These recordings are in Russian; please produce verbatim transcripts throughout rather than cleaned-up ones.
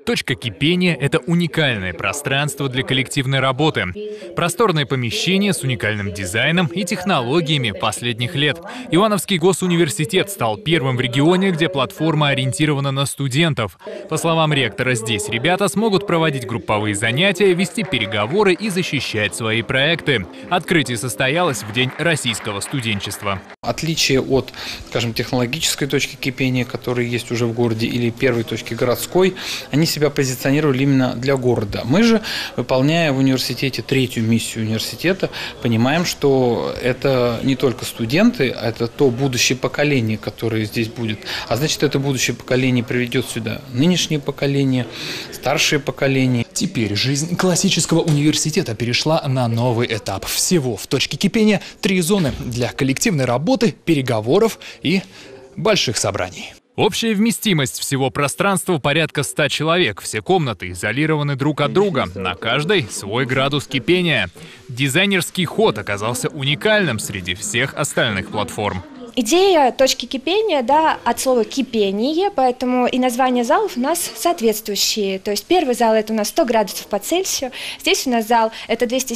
Точка кипения – это уникальное пространство для коллективной работы. Просторное помещение с уникальным дизайном и технологиями последних лет. Ивановский госуниверситет стал первым в регионе, где платформа ориентирована на студентов. По словам ректора, здесь ребята смогут проводить групповые занятия, вести переговоры и защищать свои проекты. Открытие состоялось в День российского студенчества. Отличие от, скажем, технологической точки кипения, которая есть уже в городе, или первой точки городской, они себя позиционировали именно для города. Мы же, выполняя в университете третью миссию университета, понимаем, что это не только студенты, а это то будущее поколение, которое здесь будет. А значит, это будущее поколение приведет сюда нынешнее поколение, старшее поколение. Теперь жизнь классического университета перешла на новый этап. Всего в точке кипения три зоны для коллективной работы, переговоров и больших собраний. Общая вместимость всего пространства порядка ста человек. Все комнаты изолированы друг от друга. На каждой свой градус кипения. Дизайнерский ход оказался уникальным среди всех остальных платформ. Идея точки кипения, да, от слова кипение, поэтому и название залов у нас соответствующие. То есть первый зал это у нас сто градусов по Цельсию, здесь у нас зал это двести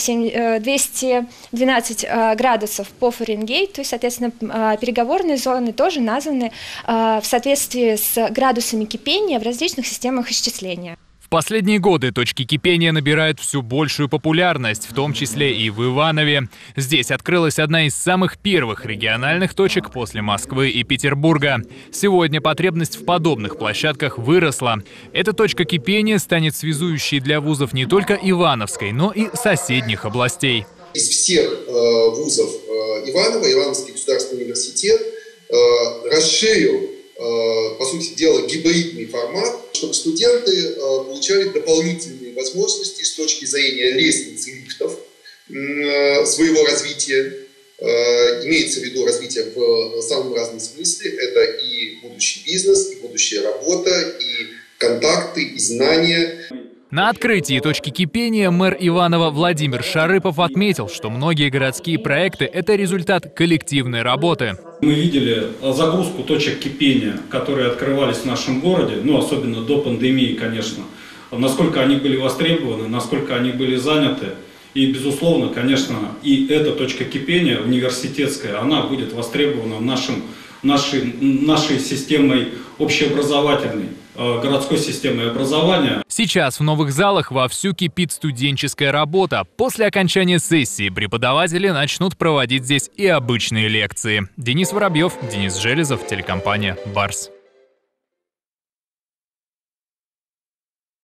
двенадцать градусов по Фаренгейту, то есть, соответственно, переговорные зоны тоже названы в соответствии с градусами кипения в различных системах исчисления. В последние годы точки кипения набирают все большую популярность, в том числе и в Иванове. Здесь открылась одна из самых первых региональных точек после Москвы и Петербурга. Сегодня потребность в подобных площадках выросла. Эта точка кипения станет связующей для вузов не только Ивановской, но и соседних областей. Из всех э, вузов э, Иванова, Ивановский государственный университет э, расширил, по сути дела, гибридный формат, чтобы студенты получали дополнительные возможности с точки зрения лестниц и лифтов своего развития. Имеется в виду развитие в самом разном смысле. Это и будущий бизнес, и будущая работа, и контакты, и знания. На открытии точки кипения мэр Иванова Владимир Шарыпов отметил, что многие городские проекты – это результат коллективной работы. Мы видели загрузку точек кипения, которые открывались в нашем городе, ну особенно до пандемии, конечно, насколько они были востребованы, насколько они были заняты. И, безусловно, конечно, и эта точка кипения университетская, она будет востребована нашим, нашей, нашей системой общеобразовательной, городской системой образования. Сейчас в новых залах вовсю кипит студенческая работа. После окончания сессии преподаватели начнут проводить здесь и обычные лекции. Денис Воробьев, Денис Железов, телекомпания «Барс».